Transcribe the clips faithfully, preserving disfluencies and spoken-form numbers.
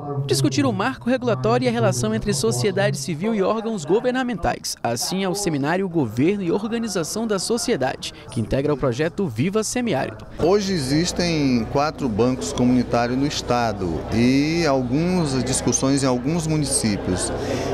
Discutir o marco regulatório e a relação entre sociedade civil e órgãos governamentais. Assim é o seminário Governo e Organização da Sociedade, que integra o projeto Viva Semiárido. Hoje existem quatro bancos comunitários no estado e algumas discussões em alguns municípios.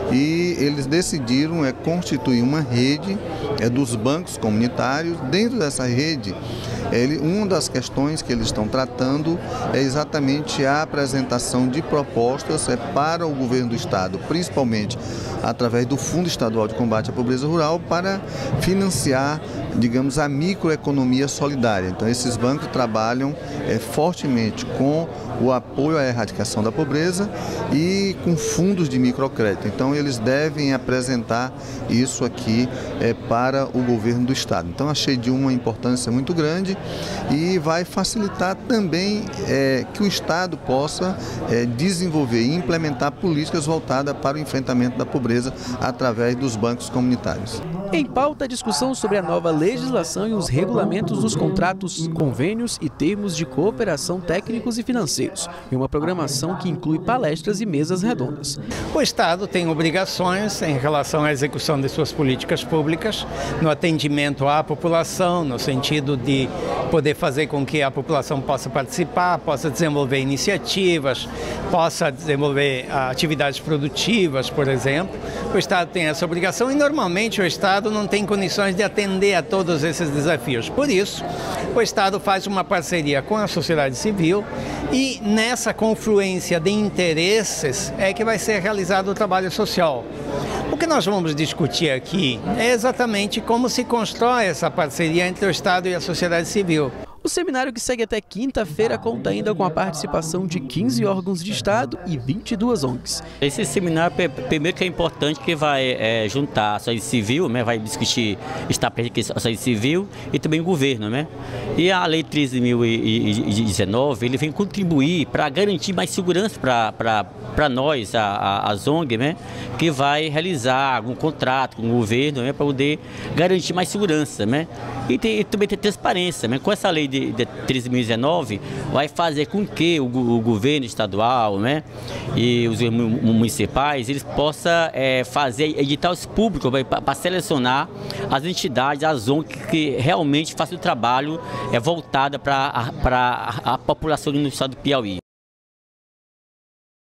E eles decidiram é, constituir uma rede é, dos bancos comunitários. Dentro dessa rede, ele, uma das questões que eles estão tratando é exatamente a apresentação de propostas é, para o governo do estado, principalmente através do Fundo Estadual de Combate à Pobreza Rural, para financiar, digamos, a microeconomia solidária. Então, esses bancos trabalham é, fortemente com o apoio à erradicação da pobreza e com fundos de microcrédito. Então, eles devem apresentar isso aqui é, para o governo do estado. Então, achei de uma importância muito grande e vai facilitar também é, que o estado possa é, desenvolver e implementar políticas voltadas para o enfrentamento da pobreza através dos bancos comunitários. Em pauta, a discussão sobre a nova legislação e os regulamentos dos contratos, convênios e termos de cooperação técnicos e financeiros, e uma programação que inclui palestras e mesas redondas. O Estado tem obrigações em relação à execução de suas políticas públicas, no atendimento à população, no sentido de poder fazer com que a população possa participar, possa desenvolver iniciativas, possa desenvolver atividades produtivas, por exemplo. O Estado tem essa obrigação e, normalmente, o Estado não tem condições de atender a todos esses desafios. Por isso, o Estado faz uma parceria com a sociedade civil e nessa confluência de interesses é que vai ser realizado o trabalho social. O que nós vamos discutir aqui é exatamente como se constrói essa parceria entre o Estado e a sociedade civil. O seminário, que segue até quinta-feira, conta ainda com a participação de quinze órgãos de Estado e vinte e duas O N Gs. Esse seminário, primeiro que é importante, que vai é, juntar a sociedade civil, né, vai discutir estar presente a sociedade civil e também o governo, né? E a Lei treze mil e dezenove, ele vem contribuir para garantir mais segurança para nós, a, a, as O N Gs, né, que vai realizar um contrato com o governo, né, para poder garantir mais segurança, né? E, tem, e também ter transparência, né? Com essa lei de, de treze mil e dezenove, vai fazer com que o, o governo estadual, né, e os municipais, eles possam é, fazer editais públicos para selecionar as entidades, as O N Gs que realmente fazem o trabalho é, voltado para a, a população no estado do Piauí.